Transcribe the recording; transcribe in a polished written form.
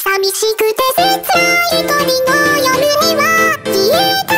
寂しくて切ない鳥の夜には消えた